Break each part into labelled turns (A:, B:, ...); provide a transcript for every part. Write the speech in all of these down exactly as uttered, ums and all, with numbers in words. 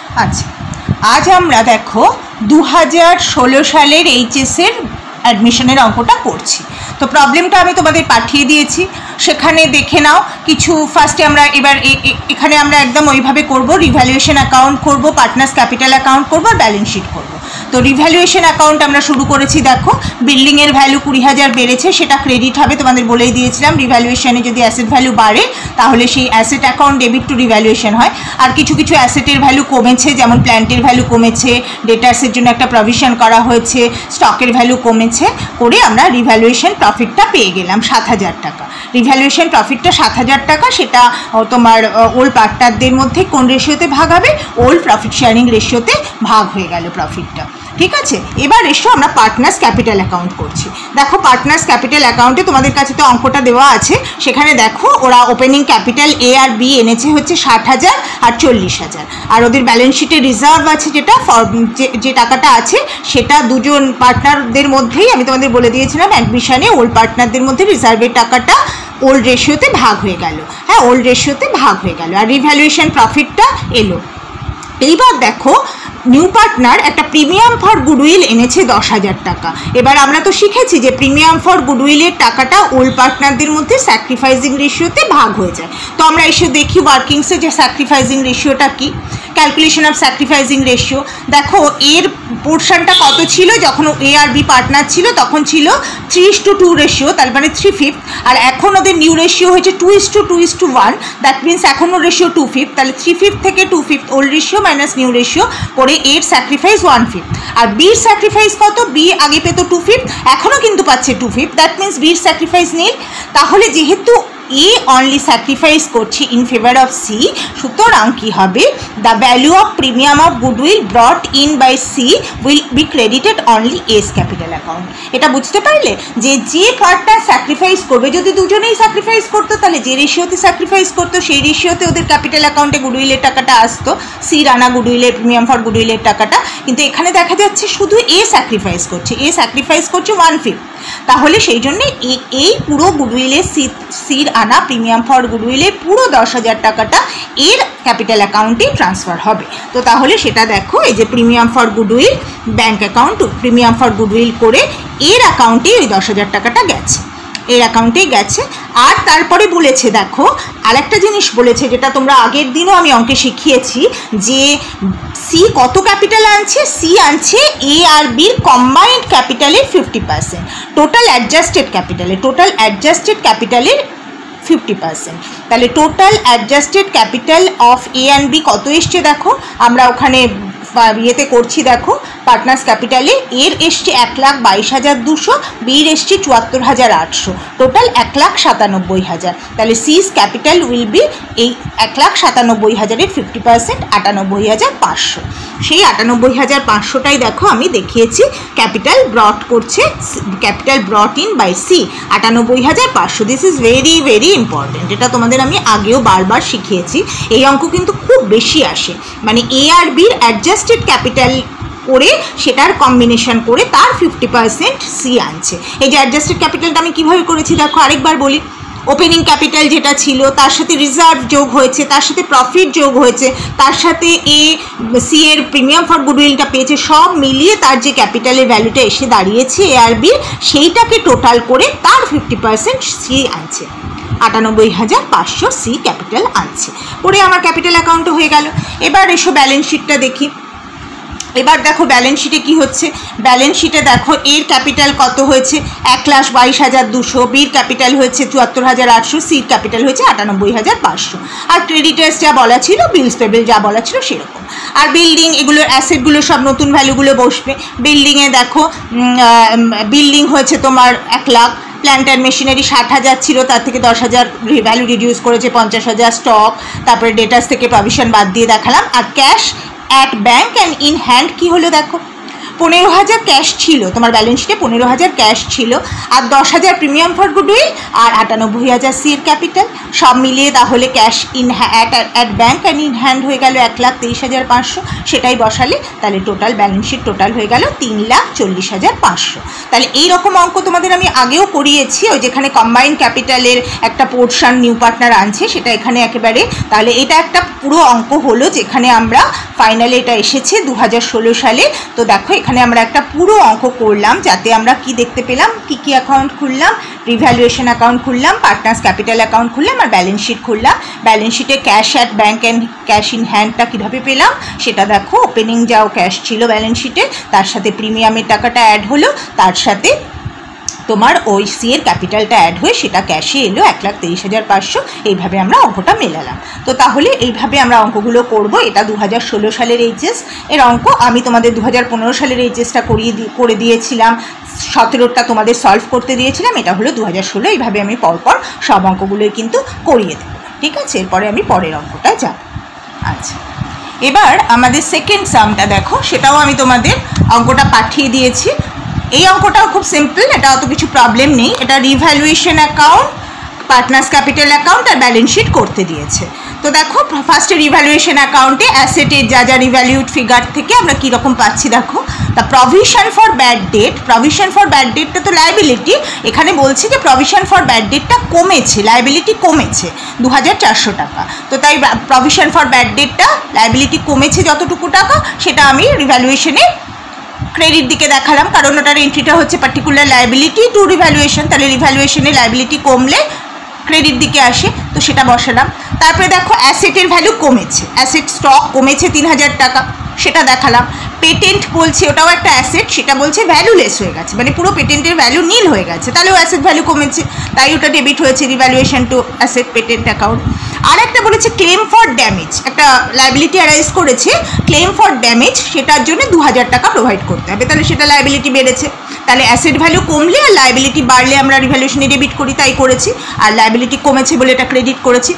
A: আচ্ছা, আজ আমরা দেখো দু হাজার ষোলো সালের এইচএসের অ্যাডমিশনের অঙ্কটা করছি। তো প্রবলেমটা আমি তোমাদের পাঠিয়ে দিয়েছি, সেখানে দেখে নাও কিছু। ফার্স্টে আমরা এবার এখানে আমরা একদম ওইভাবে করব, রিভ্যালুয়েশন অ্যাকাউন্ট করব, পার্টনার্স ক্যাপিটাল অ্যাকাউন্ট করব আর ব্যালেন্স শিট করব। তো রিভ্যালুয়েশন অ্যাকাউন্ট আমরা শুরু করেছি। দেখো বিল্ডিংয়ের ভ্যালু কুড়ি হাজার বেড়েছে, সেটা ক্রেডিট হবে, তোমাদের বলেই দিয়েছিলাম। রিভ্যালুয়েশনে যদি অ্যাসেট ভ্যালু বাড়ে তাহলে সেই asset account debit to revaluation হয়। আর কিছু কিছু অ্যাসেটের ভ্যালু কমেছে, যেমন প্ল্যান্টের ভ্যালু কমেছে, ডেটার্সের জন্য একটা প্রভিশন করা হয়েছে, স্টকের ভ্যালু কমেছে, করে আমরা রিভ্যালুয়েশন প্রফিটটা পেয়ে গেলাম সাত হাজার টাকা। রিভ্যালুয়েশন প্রফিটটা সাত হাজার টাকা, সেটা তোমার ওল্ড পার্টনারদের মধ্যে কোন রেশিওতে ভাগ হবে? ওল্ড প্রফিট শেয়ারিং রেশিওতে ভাগ হয়ে গেল প্রফিটটা। ঠিক আছে, এবার এসো আমরা পার্টনার্স ক্যাপিটাল অ্যাকাউন্ট করছি। দেখো পার্টনার্স ক্যাপিটাল অ্যাকাউন্টে তোমাদের কাছে তো অঙ্কটা দেওয়া আছে, সেখানে দেখো ওরা ওপেনিং ক্যাপিটাল এ আর বি এনেছে হচ্ছে ষাট হাজার আর চল্লিশ হাজার, আর ওদের ব্যালেন্স শিটে রিজার্ভ আছে, যেটা যে টাকাটা আছে সেটা দুজন পার্টনারদের মধ্যেই আমি তোমাদের বলে দিয়েছিলাম অ্যাডমিশনে ওল্ড পার্টনারদের মধ্যে রিজার্ভের টাকাটা ওল্ড রেশিওতে ভাগ হয়ে গেল। হ্যাঁ, ওল্ড রেশিওতে ভাগ হয়ে গেল, আর রিভ্যালুয়েশন প্রফিটটা এলো। এইবার দেখো নিউ পার্টনার একটা প্রিমিয়াম ফর গুডউইল এনেছে দশ হাজার টাকা। এবার আমরা তো শিখেছি যে প্রিমিয়াম ফর গুডউইলের টাকাটা ওল্ড পার্টনারদের মধ্যে স্যাক্রিফাইজিং রেশিওতে ভাগ হয়ে যায়। তো আমরা এসে দেখি ওয়ার্কিংসে যে স্যাক্রিফাইজিং রেশিওটা কি। ক্যালকুলেশন অফ স্যাক্রিফাইজিং রেশিও, দেখো এর পোর্শনটা কত ছিল যখন এ আর বি পার্টনার ছিল, তখন ছিল three is to two ratio, তার মানে থ্রি ফিফথ। আর এখন ওদের নিউ রেশিও হয়েছে two is to two is to one, that means এখনও রেশিও টু ফিফথ। তাহলে থ্রি ফিফথ থেকে two fifth old ratio minus new ratio করে এর স্যাক্রিফাইস ওয়ান ফিফথ। আর বির স্যাক্রিফাইস কত? বি আগে পেত টু ফিফথ, এখনও কিন্তু পাচ্ছে টু ফিফথ, দ্যাট মিনস বির স্যাক্রিফাইস নীল। তাহলে যেহেতু এ অনলি স্যাক্রিফাইস করছি ইন ফেভার অফ সি, সুতরাং কি হবে? The value of premium of goodwill brought in by C will be credited only A's capital account. এটা বুঝতে পারলে যে যে পার্টনার স্যাক্রিফাইস করবে, যদি দুজনেই স্যাক্রিফাইস করতো তাহলে যে রেশিওতে স্যাক্রিফাইস করতো সেই রেশিওতে ওদের ক্যাপিটাল অ্যাকাউন্টে গুডউইলের টাকাটা আসতো, সির আনা গুডউইলের প্রিমিয়াম ফর গুডউইলের টাকাটা। কিন্তু এখানে দেখা যাচ্ছে শুধু এ স্যাক্রিফাইস করছে, এ স্যাক্রিফাইস করছে ওয়ান ফিফথ। তাহলে সেই জন্যে এই পুরো গুডউইলের সি সির আনা প্রিমিয়াম ফর গুডউইলের পুরো দশ হাজার টাকাটা এর ক্যাপিটাল অ্যাকাউন্টে ট্রান্সফার হবে। তো তাহলে সেটা দেখো, এই যে premium for goodwill bank account premium for goodwill করে এর অ্যাকাউন্টে ওই দশ হাজার টাকাটা গেছে, এর অ্যাকাউন্টেই গেছে। আর তারপরে বলেছে, দেখো আরেকটা জিনিস বলেছে যেটা তোমরা আগের দিনও আমি অঙ্কে শিখিয়েছি, যে সি কত ক্যাপিটাল আনছে? সি আনছে এ আর বির কম্বাইন্ড ক্যাপিটালের ফিফটি পার্সেন্ট, টোটাল অ্যাডজাস্টেড ক্যাপিটালে টোটাল অ্যাডজাস্টেড ক্যাপিটালের ফিফটি পার্সেন্ট। তাহলে total adjusted capital of A and B কত এসছে দেখো, আমরা ওখানে ইয়েতে করছি, দেখো পার্টনার্স ক্যাপিটালে এর এসছে এক লাখ বাইশ হাজার দুশো, বির এসছে চুয়াত্তর হাজার আটশো, টোটাল এক লাখ সাতানব্বই হাজার। তাহলে সিস ক্যাপিটাল উইল বি এই এক লাখ সাতানব্বই হাজারের ফিফটি পার্সেন্ট আটানব্বই হাজার পাঁচশো। সেই আটানব্বই হাজার পাঁচশোটাই দেখো আমি দেখিয়েছি ক্যাপিটাল ব্রট করছে, capital brought in by C আটানব্বই হাজার পাঁচশো। This is very very important, এটা তোমাদের আমি আগেও বারবার শিখিয়েছি। এই অঙ্ক কিন্তু খুব বেশি আসে, মানে এ আর বির অ্যাডজাস্টেড ক্যাপিটাল করে সেটার কম্বিনেশন করে তার ফিফটি পার্সেন্ট সি আনছে। এই যে অ্যাডজাস্টেড ক্যাপিটালটা আমি কীভাবে করেছি দেখো আরেকবার বলি। ওপেনিং ক্যাপিটাল যেটা ছিল তার সাথে রিজার্ভ যোগ হয়েছে, তার সাথে প্রফিট যোগ হয়েছে, তার সাথে এ সি এর প্রিমিয়াম ফর গুডউইলটা পেয়েছে, সব মিলিয়ে তার যে ক্যাপিটালের ভ্যালুটা এসে দাঁড়িয়েছে এ আর বির, সেইটাকে টোটাল করে তার ফিফটি পার্সেন্ট সি আনছে, আটানব্বই হাজার পাঁচশো সি ক্যাপিটাল আনছে, করে আমার ক্যাপিটাল অ্যাকাউন্টও হয়ে গেল। এবার এসো ব্যালেন্স শিটটা দেখি। এবার দেখো ব্যালেন্স শিটে কী হচ্ছে, ব্যালেন্স শিটে দেখো এর ক্যাপিটাল কত হয়েছে এক লাখ বাইশ হাজার দুশো, বির ক্যাপিটাল হয়েছে চুয়াত্তর হাজার আটশো, সির ক্যাপিটাল হয়েছে আটানব্বই হাজার পাঁচশো। আর ক্রেডিটার্স যা বলা ছিল, বিলস পেবেল যা বলা ছিল সেরকম। আর বিল্ডিং এগুলোর অ্যাসেটগুলো সব নতুন ভ্যালুগুলো বসবে। বিল্ডিংয়ে দেখো বিল্ডিং হয়েছে তোমার এক লাখ, প্ল্যান্ট অ্যান্ড মেশিনারি ষাট হাজার ছিল, তার থেকে দশ হাজার ভ্যালু রিডিউস করেছে পঞ্চাশ হাজার, স্টক তারপরে ডেটাস থেকে প্রভিশন বাদ দিয়ে দেখালাম। আর cash at bank and in hand কী হলো দেখো, পনেরো হাজার ক্যাশ ছিল তোমার ব্যালেন্স শিটে, পনেরো হাজার ক্যাশ ছিল, আর দশ হাজার প্রিমিয়াম ফর গুডউইল, আর আটানব্বই হাজার সি এর ক্যাপিটাল, সব মিলিয়ে তাহলে cash in at at bank and in hand হয়ে গেল এক লাখ তেইশ হাজার পাঁচশো। সেটাই বসালে তাহলে টোটাল ব্যালেন্স শিট টোটাল হয়ে গেল তিন লাখ চল্লিশ হাজার পাঁচশো। তাহলে এইরকম অঙ্ক তোমাদের আমি আগেও করিয়েছি, ওই যেখানে কম্বাইন্ড ক্যাপিটালের একটা পোর্শন নিউ পার্টনার আনছে সেটা এখানে একেবারে। তাহলে এটা একটা পুরো অঙ্ক হলো যেখানে আমরা ফাইনালে এটা এসেছে দু হাজার ষোলো সালে। তো দেখো এখানে আমরা একটা পুরো অঙ্ক করলাম, যাতে আমরা কি দেখতে পেলাম, কি কি অ্যাকাউন্ট খুললাম, রিভ্যালুয়েশন অ্যাকাউন্ট খুললাম, পার্টনার্স ক্যাপিটাল অ্যাকাউন্ট খুললাম, আর ব্যালেন্স শিট খুললাম। ব্যালেন্স শিটে cash at bank and cash in হ্যান্ডটা কীভাবে পেলাম সেটা দেখো, ওপেনিং যাও ক্যাশ ছিল ব্যালেন্স শিটে, তার সাথে প্রিমিয়ামের টাকাটা অ্যাড হলো, তার সাথে তোমার ওই সি এর ক্যাপিটালটা অ্যাড হয়ে সেটা ক্যাশে এলো এক লাখ তেইশ হাজার পাঁচশো। এইভাবে আমরা অঙ্কটা মেলালাম। তো তাহলে এইভাবে আমরা অঙ্কগুলো করব। এটা দু হাজার ষোলো সালের এইচএস এর অঙ্ক। আমি তোমাদের দু হাজার পনেরো সালের এইচএসটা করিয়ে করে দিয়েছিলাম, সতেরোটা তোমাদের সলভ করতে দিয়েছিলাম। এটা হলো দু হাজার ষোলো। এইভাবে আমি পরপর সব অঙ্কগুলোই কিন্তু করিয়ে দেবো, ঠিক আছে? এরপরে আমি পরের অঙ্কটায় যাব। আচ্ছা, এবার আমাদের সেকেন্ড সামটা দেখো, সেটাও আমি তোমাদের অঙ্কটা পাঠিয়ে দিয়েছি। এই অঙ্কটাও খুব সিম্পল, এটা অত কিছু প্রবলেম নেই। এটা revaluation account, partners capital account আর ব্যালেন্স শিট করতে দিয়েছে। তো দেখো ফার্স্টে রিভ্যালুয়েশন অ্যাকাউন্টে অ্যাসেটের যা যা রিভ্যালিউড ফিগার থেকে আমরা কীরকম পাচ্ছি দেখো। The provision for bad debt, provision for bad ডেটটা তো লায়াবিলিটি, এখানে বলছি যে প্রভিশন ফর ব্যাড ডেটটা কমেছে, লায়াবিলিটি কমেছে দু হাজার চারশো টাকা। তো তাই প্রভিশন ফর ব্যাড ডেটটা লায়াবিলিটি কমেছে যতটুকু টাকা, সেটা আমি রিভ্যালুয়েশনে ক্রেডিট দিকে দেখালাম, কারণ ওটার এন্ট্রিটা হচ্ছে পার্টিকুলার লায়াবিলিটি টু রিভ্যালুয়েশন। তাহলে রিভ্যালুয়েশনে লায়াবিলিটি কমলে ক্রেডিট দিকে আসে, তো সেটা বসালাম। তারপরে দেখো অ্যাসেটের ভ্যালু কমেছে, অ্যাসেট স্টক কমেছে তিন হাজার টাকা, সেটা দেখালাম। পেটেন্ট বলছে ওটাও একটা অ্যাসেট, সেটা বলছে ভ্যালুলেস হয়ে গেছে, মানে পুরো পেটেন্টের ভ্যালু নীল হয়ে গেছে, তাহলেও অ্যাসেট ভ্যালু কমেছে, তাই ওটা ডেবিট হয়েছে revaluation to asset patent account. আর একটা বলেছে ক্লেম ফর ড্যামেজ, একটা লায়াবিলিটি অ্যারাইজ করেছে ক্লেম ফর ড্যামেজ, সেটার জন্য দু হাজার টাকা প্রোভাইড করতে হবে, তাহলে সেটা লায়াবিলিটি বেড়েছে। তাহলে অ্যাসেট ভ্যালু কমলে আর লায়াবিলিটি বাড়লে আমরা রিভ্যালুয়েশনে ডেবিট করি, তাই করেছি। আর লায়াবিলিটি কমেছে বলে এটা ক্রেডিট করেছি।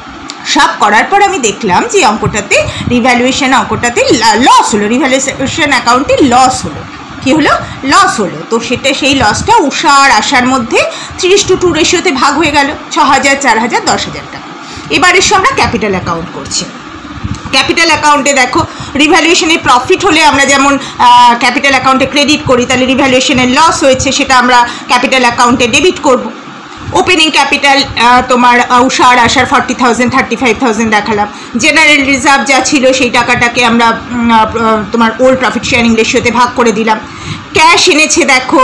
A: সব করার পর আমি দেখলাম যে অঙ্কটাতে রিভ্যালুয়েশন অঙ্কটাতে লস হলো, রিভ্যালুয়েশন অ্যাকাউন্টে লস হলো। কী হলো? লস হলো। তো সেটা সেই লসটা উষা আর আশার মধ্যে ত্রিশ টু টু রেশিওতে ভাগ হয়ে গেল, ছ হাজার, চার হাজার, দশ হাজার টাকা। এবার এসে আমরা ক্যাপিটাল অ্যাকাউন্ট করছি। ক্যাপিটাল অ্যাকাউন্টে দেখো রিভ্যালুয়েশনের প্রফিট হলে আমরা যেমন ক্যাপিটাল অ্যাকাউন্টে ক্রেডিট করি, তাহলে রিভ্যালুয়েশনের লস হয়েছে সেটা আমরা ক্যাপিটাল অ্যাকাউন্টে ডেবিট করব। ওপেনিং ক্যাপিটাল তোমার উষা আর আশার forty thousand thirty five thousand দেখালাম। জেনারেল রিজার্ভ যা ছিল সেই টাকাটাকে আমরা তোমার ওল্ড প্রফিট শেয়ারিং রেশিওতে ভাগ করে দিলাম। ক্যাশ এনেছে দেখো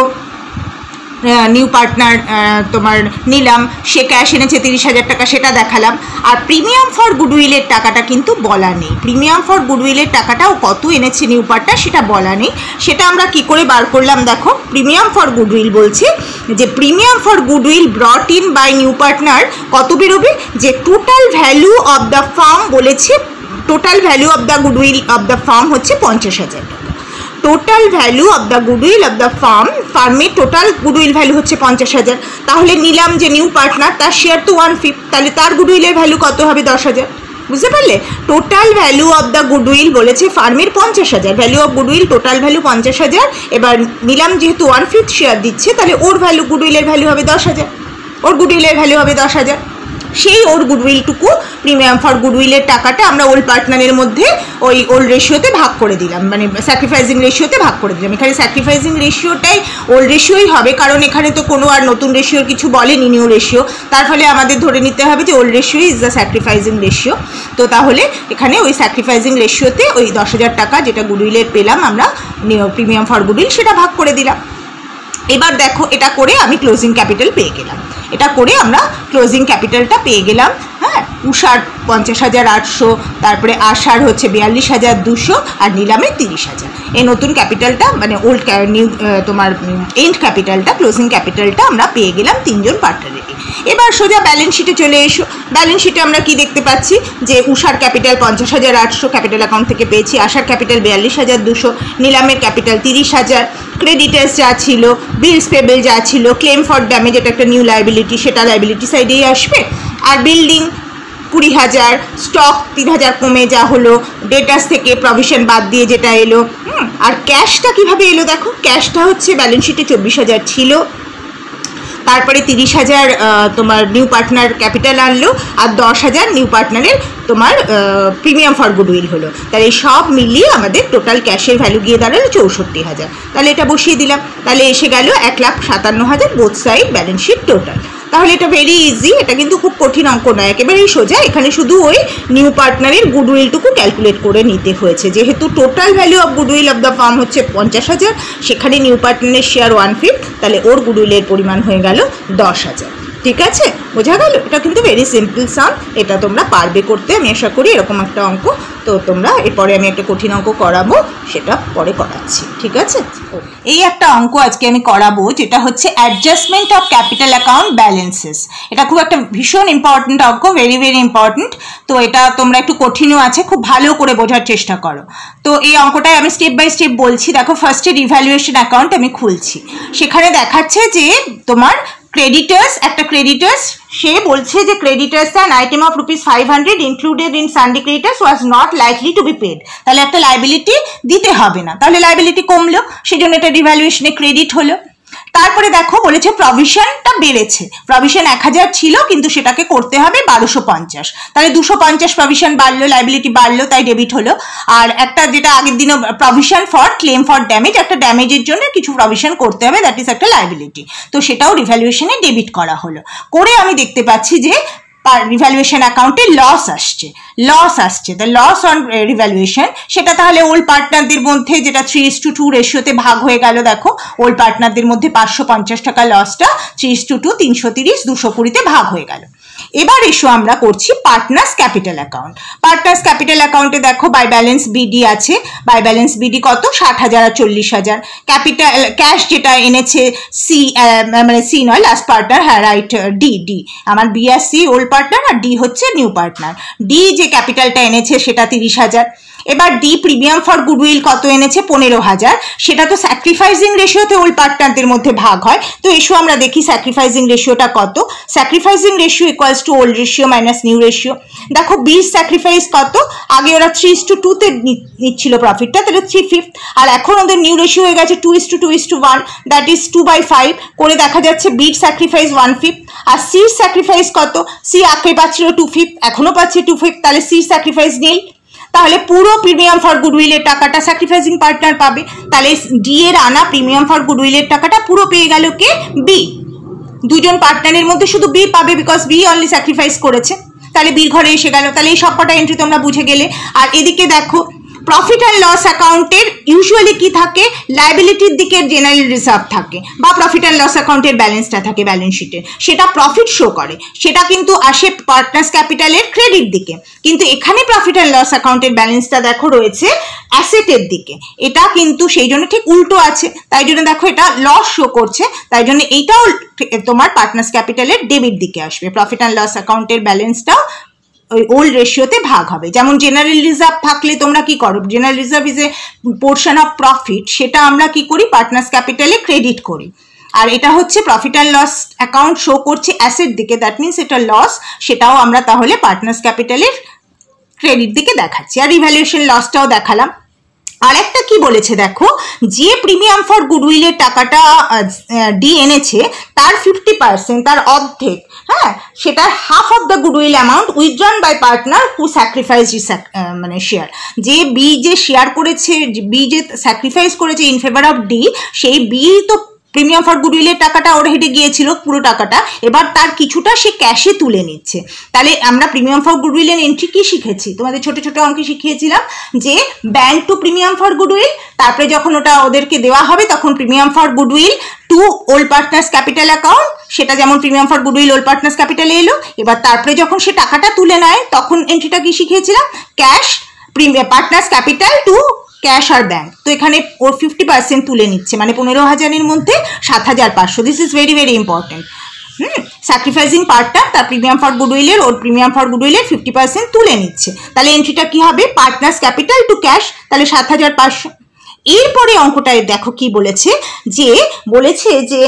A: নিউ পার্টনার তোমার নিলাম, সে ক্যাশ এনেছে তিরিশ হাজার টাকা, সেটা দেখালাম। আর প্রিমিয়াম ফর গুডউইলের টাকাটা কিন্তু বলা নেই, প্রিমিয়াম ফর গুডউইলের টাকাটাও কত এনেছে নিউ পার্টনার সেটা বলা নেই। সেটা আমরা কি করে বার করলাম দেখো। প্রিমিয়াম ফর গুডউইল বলছে যে premium for goodwill brought in by new partner কত বেরোবে, যে total value of the firm বলেছে, total value of the goodwill of the firm হচ্ছে পঞ্চাশ হাজার টাকা। Total value of the goodwill of the firm, ফার্মের টোটাল গুডউইল ভ্যালু হচ্ছে পঞ্চাশ হাজার। তাহলে নিলাম যে নিউ পার্টনার তার শেয়ার তো ওয়ান ফিফথ, তাহলে তার গুডউইলের ভ্যালু কত হবে? দশ হাজার। বুঝতে পারলে? Total value of the goodwill বলেছে ফার্মের পঞ্চাশ হাজার, value of goodwill total value পঞ্চাশ হাজার। এবার নিলাম যেহেতু ওয়ান ফিফথ শেয়ার দিচ্ছে, তাহলে ওর ভ্যালু গুডউইলের ভ্যালু হবে দশ হাজার, ওর গুডউইলের ভ্যালু হবে দশ হাজার। সেই ওর গুডউইলটুকু প্রিমিয়াম ফর গুডউইলের টাকাটা আমরা ওল্ড পার্টনারের মধ্যে ওই ওল্ড রেশিওতে ভাগ করে দিলাম, মানে স্যাক্রিফাইজিং রেশিওতে ভাগ করে দিলাম। এখানে স্যাক্রিফাইজিং রেশিওটাই ওল্ড রেশিওই হবে, কারণ এখানে তো কোনো আর নতুন রেশিওর কিছু বলেনি, নিউ রেশিও। তার ফলে আমাদের ধরে নিতে হবে যে old ratio is the sacrificing ratio. তো তাহলে এখানে ওই স্যাক্রিফাইজিং রেশিওতে ওই দশ হাজার টাকা যেটা গুডউইলের পেলাম আমরা প্রিমিয়াম ফর গুডউইল, সেটা ভাগ করে দিলাম। এবার দেখো এটা করে আমি ক্লোজিং ক্যাপিটাল পেয়ে গেলাম, এটা করে আমরা ক্লোজিং ক্যাপিটালটা পেয়ে গেলাম। হ্যাঁ, উষার পঞ্চাশ হাজার আটশো, তারপরে আশার হচ্ছে বিয়াল্লিশ হাজার দুশো, আর নিলামের তিরিশ হাজার। এই নতুন ক্যাপিটালটা মানে ওল্ড নিউ তোমার এন্ড ক্যাপিটালটা, ক্লোজিং ক্যাপিটালটা আমরা পেয়ে গেলাম তিনজন পার্টনারেরই। এবার সোজা ব্যালেন্স শিটে চলে এসো। ব্যালেন্স শিটে আমরা কি দেখতে পাচ্ছি যে উষার ক্যাপিটাল পঞ্চাশ হাজার আটশো ক্যাপিটাল অ্যাকাউন্ট থেকে পেয়েছি, আশার ক্যাপিটাল বিয়াল্লিশ হাজার দুশো, নিলামের ক্যাপিটাল তিরিশ হাজার, ক্রেডিটার্স যা ছিল, বিলস পেবেল যা ছিল, ক্লেম ফর ড্যামেজ এটা একটা নিউ লায়াবিলিটি, সেটা লায়াবিলিটি সাইডেই আসবে। আর বিল্ডিং কুড়ি হাজার, স্টক তিন হাজার কমে যা হলো, ডেটাস থেকে প্রভিশন বাদ দিয়ে যেটা এলো। হুম আর ক্যাশটা কিভাবে এলো দেখো, ক্যাশটা হচ্ছে ব্যালেন্স শিটে চব্বিশ হাজার ছিল, তারপরে তিরিশ হাজার তোমার নিউ পার্টনার ক্যাপিটাল আনলো, আর দশ হাজার নিউ পার্টনারের তোমার প্রিমিয়াম ফর গুডউইল হলো। তাহলে এই সব মিলিয়ে আমাদের টোটাল ক্যাশের ভ্যালু গিয়ে দাঁড়ালো চৌষট্টি হাজার। তাহলে এটা বসিয়ে দিলাম, তাহলে এসে গেল এক লাখ সাতান্ন হাজার both side balance sheet total. তাহলে এটা ভেরি ইজি, এটা কিন্তু খুব কঠিন অঙ্ক নয়, একেবারেই সোজা। এখানে শুধু ওই নিউ পার্টনারের গুডউইলটুকু ক্যালকুলেট করে নিতে হয়েছে, যেহেতু total value of goodwill of the firm হচ্ছে পঞ্চাশ হাজার, সেখানে নিউ পার্টনারের শেয়ার ওয়ান ফিফথ, তাহলে ওর গুডউইলের পরিমাণ হয়ে গেল দশ হাজার। ঠিক আছে, বোঝা গেল? এটা কিন্তু ভেরি সিম্পল সাম, এটা তোমরা পারবে করতে আমি আশা করি, এরকম একটা অঙ্ক। তো তোমরা এরপরে আমি একটা কঠিন অঙ্ক করাবো, সেটা পরে করাচ্ছি। ঠিক আছে, এই একটা অঙ্ক আজকে আমি করাবো, যেটা হচ্ছে adjustment of capital account balances. এটা খুব একটা ভীষণ ইম্পর্টেন্ট অঙ্ক, ভেরি ভেরি ইম্পর্টেন্ট। তো এটা তোমরা একটু কঠিনও আছে, খুব ভালো করে বোঝার চেষ্টা করো। তো এই অঙ্কটায় আমি স্টেপ বাই স্টেপ বলছি। দেখো, ফার্স্টে রিভ্যালুয়েশন অ্যাকাউন্ট আমি খুলছি, সেখানে দেখাচ্ছে যে তোমার ক্রেডিটার্স, একটা ক্রেডিটার্স সে বলছে যে creditors an item of rupees five hundred included in sundry creditors was not likely to be paid. তাহলে একটা লাইবিলিটি দিতে হবে না, তাহলে লাইবিলিটি কমলো, সেই জন্য এটা রিভ্যালুয়েশনে ক্রেডিট হলো। তারপরে দেখো বলেছে প্রভিশনটা বেড়েছে, প্রভিশন এক হাজার ছিল কিন্তু সেটাকে করতে হবে বারোশো পঞ্চাশ, তাহলে দুশো পঞ্চাশ প্রভিশন বাড়লো, লাইবিলিটি বাড়লো, তাই ডেবিট হলো। আর একটা যেটা আগের দিনও provision for claim for damage, একটা ড্যামেজের জন্য কিছু প্রভিশন করতে হবে, দ্যাট ইজ একটা লাইবিলিটি, তো সেটাও রিভ্যালুয়েশনে ডেবিট করা হলো। করে আমি দেখতে পাচ্ছি যে রিভ্যালুয়েশন অ্যাকাউন্টে লস আসছে, লস আসছে দ্য লস অন রিভ্যালুয়েশন, সেটা তাহলে ওল্ড পার্টনারদের মধ্যে যেটা থ্রি ইস টু টু রেশিওতে ভাগ হয়ে গেল। দেখো, ওল্ড পার্টনারদের মধ্যে পাঁচশো পঞ্চাশ টাকা লসটা থ্রি ইস টু টু তিনশো তিরিশ দুশো কুড়িতে ভাগ হয়ে গেল। এবার এসো আমরা করছি partners capital account. Partners capital অ্যাকাউন্টে দেখো বাই ব্যালেন্স বিডি আছে, বাই ব্যালেন্স বিডি কত, ষাট হাজার আর চল্লিশ হাজার। ক্যাপিটাল ক্যাশ যেটা এনেছে সি, মানে সি নয় লাস্ট পার্টনার, হ্যাঁ রাইট, ডি ডি আমার বি আর সি ওল্ড পার্টনার, আর ডি হচ্ছে নিউ পার্টনার। ডি যে ক্যাপিটালটা এনেছে সেটা তিরিশ হাজার। এবার ডি প্রিমিয়াম ফর গুডউইল কত এনেছে, পনেরো হাজার, সেটা তো স্যাক্রিফাইসিং রেশিওতে ওল্ড পার্টনারদের মধ্যে ভাগ হয়। তো এসো আমরা দেখি স্যাক্রিফাইসিং রেশিওটা কত। Sacrificing ratio equals to old ratio minus new ratio. দেখো বির স্যাক্রিফাইস কত, আগে ওরা থ্রি ইস টু টুতে নিচ্ছিল প্রফিটটা, তাহলে থ্রি ফিফথ, আর এখন ওদের নিউ রেশিও হয়ে গেছে two is to two is to one, that is two by five. করে দেখা যাচ্ছে বির স্যাক্রিফাইস ওয়ান ফিফথ, আর সির স্যাক্রিফাইস কত, সি আগে পাচ্ছিল টু ফিফথ, এখনো পাচ্ছে টু ফিফথ, তাহলে সির স্যাক্রিফাইস নীল। তাহলে পুরো প্রিমিয়াম ফর গুডউইলের টাকাটা স্যাক্রিফাইসিং পার্টনার পাবে, তাহলে ডি এর আনা প্রিমিয়াম ফর গুডউইলের টাকাটা পুরো পেয়ে গেল কে, বি। দুজন পার্টনারের মধ্যে শুধু বি পাবে, বিকজ বি অনলি স্যাক্রিফাইস করেছে, তাহলে বির ঘরে এসে গেল। তাহলে এই সবকটা এন্ট্রি তোমরা বুঝে গেলে। আর এদিকে দেখো প্রফিট অ্যান্ড লস অ্যাকাউন্টের ইউজুয়ালি কি থাকে, লাইবিলিটির দিকে জেনারেল রিজার্ভ থাকে, বা প্রফিট অ্যান্ড লস অ্যাকাউন্টের ব্যালেন্সটা থাকে ব্যালেন্স শিটে, সেটা প্রফিট শো করে, সেটা কিন্তু আসে পার্টনার্স ক্যাপিটালের ক্রেডিট দিকে। কিন্তু এখানে প্রফিট অ্যান্ড লস অ্যাকাউন্টের ব্যালেন্সটা দেখো রয়েছে অ্যাসেটের দিকে, এটা কিন্তু সেই জন্য ঠিক উল্টো আছে, তাই জন্য দেখো এটা লস শো করছে, তাই জন্য এইটাও তোমার পার্টনার্স ক্যাপিটালের ডেবিট দিকে আসবে। প্রফিট অ্যান্ড লস অ্যাকাউন্টের ব্যালেন্সটাও ওই ওল্ড রেশিওতে ভাগ হবে। যেমন জেনারেল রিজার্ভ থাকলে তোমরা কি করো, general reserve is a portion of profit, সেটা আমরা কি করি পার্টনার্স ক্যাপিটালে ক্রেডিট করি। আর এটা হচ্ছে profit and loss account show করছে অ্যাসেট দিকে, দ্যাট মিনস এটা লস, সেটাও আমরা তাহলে পার্টনার্স ক্যাপিটালের ক্রেডিট দিকে দেখাচ্ছি। আর রিভ্যালুয়েশন লসটাও দেখালাম। আর একটা কি বলেছে দেখো, যে প্রিমিয়াম ফর গুডউইলের টাকাটা ডি এনেছে তার ফিফটি পার্সেন্ট, তার অর্ধেক, হ্যাঁ, সেটার half of the goodwill amount withdrawn by partner who sacrifice মানে শেয়ার। যে বি যে শেয়ার করেছে, বি যে স্যাক্রিফাইস করেছে ইন ফেভার অফ ডি, সেই বি তো প্রিমিয়াম ফর গুডউইলের টাকাটা ওর হেডে গিয়েছিল পুরো টাকাটা, এবার তার কিছুটা সে ক্যাশে তুলে নিচ্ছে। তাহলে আমরা প্রিমিয়াম ফর গুডউইলের এন্ট্রি কি শিখেছি, তোমাদের ছোট ছোট অঙ্কে শিখিয়েছিলাম যে bank to premium for goodwill, তারপরে যখন ওটা ওদেরকে দেওয়া হবে তখন premium for goodwill to old partners capital account, সেটা যেমন premium for goodwill old partners ক্যাপিটালে এলো। এবার তারপরে যখন সে টাকাটা তুলে নেয় তখন এন্ট্রিটা কি শিখিয়েছিলাম, cash premium partners capital to cash আর ব্যাংক। তো এখানে ওর ফিফটি পার্সেন্ট তুলে নিচ্ছে, মানে পনেরো হাজারের মধ্যে সাত হাজার পাঁচশো। This is very very important. Hmm, sacrificing partner তার প্রিমিয়াম ফর গুডউইলের ওর প্রিমিয়াম ফর গুডউইলের ফিফটি পার্সেন্ট তুলে নিচ্ছে, তাহলে এন্ট্রিটা কি হবে, পার্টনার্স ক্যাপিটাল টু ক্যাশ, তাহলে সাত হাজার পাঁচশো। এরপরে অঙ্কটায় দেখো কি বলেছে, যে বলেছে যে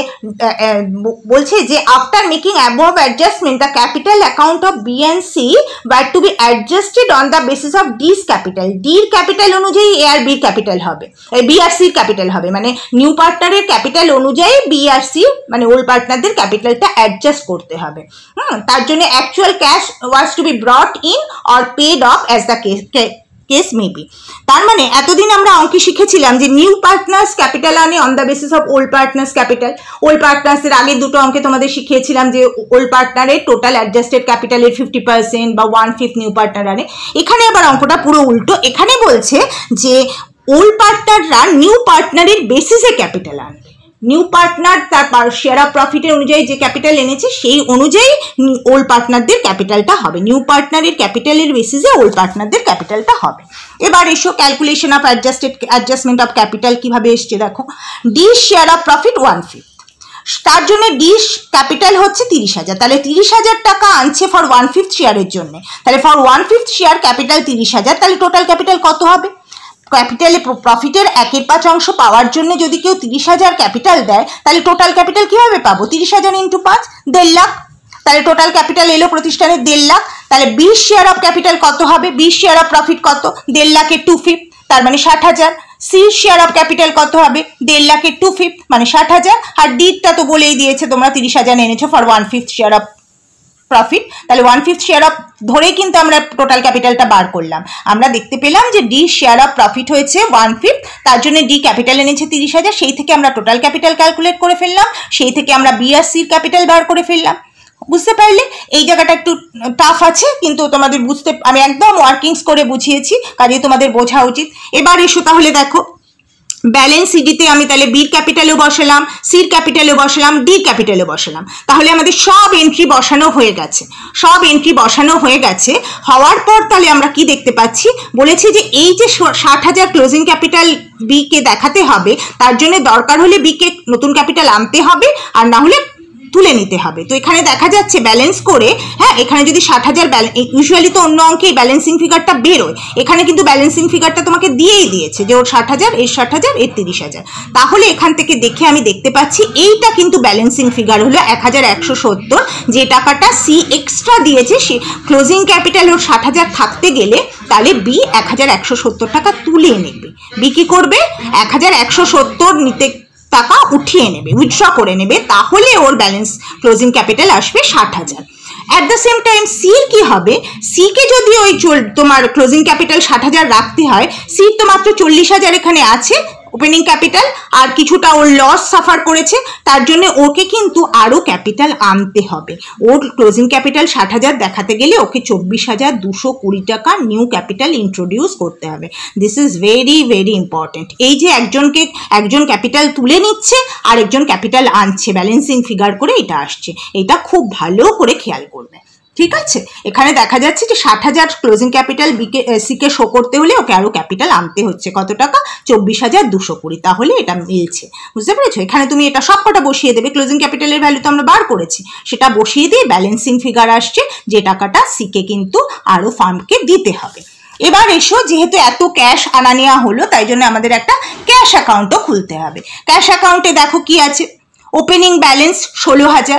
A: বলছে যে after making above adjustment the capital account of B and C were to be adjusted on the basis of D's capital. ডির ক্যাপিটাল অনুযায়ী এ আর বির ক্যাপিটাল হবে, বি আর সির ক্যাপিটাল হবে, মানে নিউ পার্টনারের ক্যাপিটাল অনুযায়ী বি আর সি মানে ওল্ড পার্টনারদের ক্যাপিটালটা অ্যাডজাস্ট করতে হবে। হুম, তার জন্য actual cash was to be brought in or paid off as the case case maybe. তার মানে এতদিন আমরা অঙ্কে শিখেছিলাম যে নিউ পার্টনার্স ক্যাপিটাল আনে on the basis of old partners capital. Old পার্টনার্সের আগে দুটো অঙ্কে তোমাদের শিখিয়েছিলাম যে ওল্ড পার্টনারের টোটাল অ্যাডজাস্টেড ক্যাপিটালের ফিফটি পার্সেন্ট বা ওয়ান ফিফথ নিউ পার্টনার আনে। এখানে আবার অঙ্কটা পুরো উল্টো, এখানে বলছে যে ওল্ড পার্টনাররা নিউ পার্টনারের বেসিসে ক্যাপিটাল আনবে। নিউ পার্টনার তার শেয়ার অফ প্রফিটের অনুযায়ী যে ক্যাপিটাল এনেছে সেই অনুযায়ী ওল্ড পার্টনারদের ক্যাপিটালটা হবে, নিউ পার্টনারের ক্যাপিটালের বেসিসে ওল্ড পার্টনারদের ক্যাপিটালটা হবে। এবার এসো calculation of adjusted adjustment of capital কিভাবে এসছে দেখো। D share of profit one fifth, তার জন্য ডি ক্যাপিটাল হচ্ছে তিরিশ হাজার, তাহলে তিরিশ হাজার টাকা আনছে ফর ওয়ান ফিফথ শেয়ারের জন্য, তাহলে for one fifth share capital তিরিশ হাজার, তাহলে টোটাল ক্যাপিটাল কত হবে? ক্যাপিটালে প্রফিটের একের পাঁচ অংশ পাওয়ার জন্য যদি কেউ তিরিশ হাজার ক্যাপিটাল দেয় তাহলে টোটাল ক্যাপিটাল কিভাবে পাবো? তিরিশ হাজার ইন্টু পাঁচ, দেড় লাখ, তাহলে টোটাল ক্যাপিটাল এলো প্রতিষ্ঠানের দেড় লাখ। তাহলে বিশ শেয়ার অফ ক্যাপিটাল কত হবে? বিশ শেয়ার অফ প্রফিট কত? দেড় লাখের টু ফিফথ, তার মানে ষাট হাজার। সি শেয়ার অফ ক্যাপিটাল কত হবে? দেড় লাখের টু ফিফথ মানে ষাট হাজার। আর ডিটা তো বলেই দিয়েছে তোমরা তিরিশ হাজার এনেছো for one fifth share of profit, তাহলে ওয়ান ফিফথ শেয়ার অফ ধরেই কিন্তু আমরা টোটাল ক্যাপিটালটা বার করলাম। আমরা দেখতে পেলাম যে ডি শেয়ার অফ প্রফিট হয়েছে ওয়ান ফিফথ, তার জন্য ডি ক্যাপিটাল এনেছে তিরিশ হাজার, সেই থেকে আমরা টোটাল ক্যাপিটাল ক্যালকুলেট করে ফেললাম, সেই থেকে আমরা বি আর সির ক্যাপিটাল বার করে ফেললাম। বুঝতে পারলে? এই জায়গাটা একটু টাফ আছে, কিন্তু তোমাদের বুঝতে আমি একদম ওয়ার্কিংস করে বুঝিয়েছি, কাজে তোমাদের বোঝা উচিত। এবার এসো তাহলে দেখো ব্যালেন্স সিডিতে আমি তাহলে বির ক্যাপিটালেও বসালাম, সির ক্যাপিটালেও বসালাম, ডির ক্যাপিটালেও বসালাম, তাহলে আমাদের সব এন্ট্রি বসানো হয়ে গেছে। সব এন্ট্রি বসানো হয়ে গেছে হওয়ার পর তাহলে আমরা কি দেখতে পাচ্ছি, বলেছি যে এই যে ষাট হাজার ক্লোজিং ক্যাপিটাল বিকে দেখাতে হবে, তার জন্য দরকার হলে বিকে নতুন ক্যাপিটাল আনতে হবে, আর না হলে তুলে নিতে হবে। তো এখানে দেখা যাচ্ছে ব্যালেন্স করে, হ্যাঁ এখানে যদি ষাট হাজার ইউজুয়ালি তো অন্য অঙ্কে ব্যালেন্সিং ফিগারটা বেরোয়, এখানে কিন্তু ব্যালেন্সিং ফিগারটা তোমাকে দিয়েই দিয়েছে যে ওর ষাট হাজার, এর ষাট হাজার, এর তিরিশ হাজার। তাহলে এখান থেকে দেখে আমি দেখতে পাচ্ছি এইটা কিন্তু ব্যালেন্সিং ফিগার হলো এক হাজার একশো সত্তর, যে টাকাটা সি এক্সট্রা দিয়েছে, সে ক্লোজিং ক্যাপিটাল ওর ষাট হাজার থাকতে গেলে তাহলে বি এক হাজার একশো সত্তর টাকা তুলে নেবে। বি কি করবে? এক হাজার একশো সত্তর নিতে টাকা উঠিয়ে নেবে, উইথড্র করে নেবে, তাহলে ওর ব্যালেন্স ক্লোজিং ক্যাপিটাল আসবে ষাট হাজার। অ্যাট দ্য সেম টাইম সির কি হবে? সিকে যদি ওই তোমার ক্লোজিং ক্যাপিটাল ষাট হাজার রাখতে হয়, সির তো মাত্র চল্লিশ হাজার এখানে আছে ওপেনিং ক্যাপিটাল, আর কিছুটা ওর লস সাফার করেছে, তার জন্য ওকে কিন্তু আরও ক্যাপিটাল আনতে হবে। ওর ক্লোজিং ক্যাপিটাল ষাট হাজার দেখাতে গেলে ওকে চব্বিশ হাজার দুশো কুড়ি টাকা নিউ ক্যাপিটাল ইন্ট্রোডিউস করতে হবে। This is very very important. এই যে একজনকে একজন ক্যাপিটাল তুলে নিচ্ছে আর একজন ক্যাপিটাল আনছে, ব্যালেন্সিং ফিগার করে এটা আসছে, এটা খুব ভালো করে খেয়াল করবে। ঠিক আছে, এখানে দেখা যাচ্ছে যে ষাট হাজার ক্লোজিং ক্যাপিটাল বিকে সিকে শো করতে হলে ওকে আরো ক্যাপিটাল আনতে হচ্ছে কত টাকা? চব্বিশ হাজার দুশো কুড়ি, তাহলে এটা মিলছে। বুঝতে পেরেছো? এখানে তুমি এটা সবকটা বসিয়ে দেবে, ক্লোজিং ক্যাপিটালের ভ্যালু তো আমরা বার করেছি, সেটা বসিয়ে দিয়ে ব্যালেন্সিং ফিগার আসছে যে টাকাটা সিকে কিন্তু আরো ফার্মকে দিতে হবে। এবার এসো, যেহেতু এত ক্যাশ আনা নেওয়া হলো তাই জন্য আমাদের একটা ক্যাশ অ্যাকাউন্টও খুলতে হবে। ক্যাশ অ্যাকাউন্টে দেখো কি আছে, ওপেনিং ব্যালেন্স ষোলো হাজার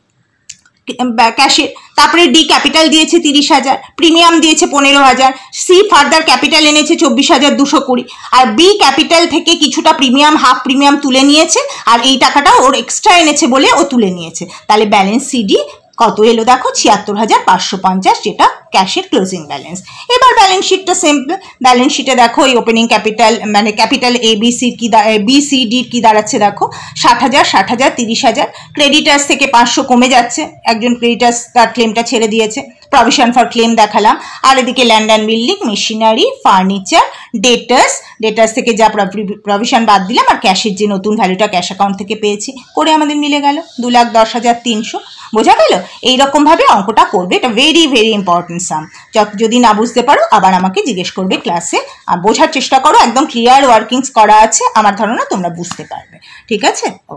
A: ক্যাশের, তারপরে ডি ক্যাপিটাল দিয়েছে তিরিশ হাজার, প্রিমিয়াম দিয়েছে পনেরো হাজার, সি ফার্দার ক্যাপিটাল এনেছে চব্বিশ হাজার দুশো কুড়ি, আর বি ক্যাপিটাল থেকে কিছুটা প্রিমিয়াম হাফ প্রিমিয়াম তুলে নিয়েছে, আর এই টাকাটা ওর এক্সট্রা এনেছে বলে ও তুলে নিয়েছে। তাহলে ব্যালেন্স সিডি কত এলো দেখো, ছিয়াত্তর হাজার পাঁচশো পঞ্চাশ, যেটা ক্যাশের ক্লোজিং ব্যালেন্স। এবার ব্যালেন্স শিটটা সিম্পল। ব্যালেন্স শিটে দেখো এই ওপেনিং ক্যাপিটাল মানে ক্যাপিটাল এ বি সি কি বি সি ডির কি দাঁড়াচ্ছে দেখো, ষাট হাজার, ষাট হাজার, তিরিশ হাজার। ক্রেডিটার্স থেকে পাঁচশো কমে যাচ্ছে, একজন ক্রেডিটার্স তার ক্লেমটা ছেড়ে দিয়েছে, প্রভিশন ফর ক্লেম দেখালাম। আর এদিকে land and building, machinery, furniture, debtors, debtors থেকে যা প্রভিশন বাদ দিলাম, আর ক্যাশের যে নতুন ভ্যালুটা ক্যাশ অ্যাকাউন্ট থেকে পেয়েছি করে আমাদের মিলে গেল দু লাখ দশ হাজার তিনশো। বোঝা গেল? এইরকমভাবে অঙ্কটা করবে, এটা ভেরি ভেরি ইম্পর্টেন্ট সাম। যদি না বুঝতে পারো আবার আমাকে জিজ্ঞেস করবে ক্লাসে, আর বোঝার চেষ্টা করো, একদম ক্লিয়ার ওয়ার্কিংস করা আছে, আমার ধারণা তোমরা বুঝতে পারবে। ঠিক আছে?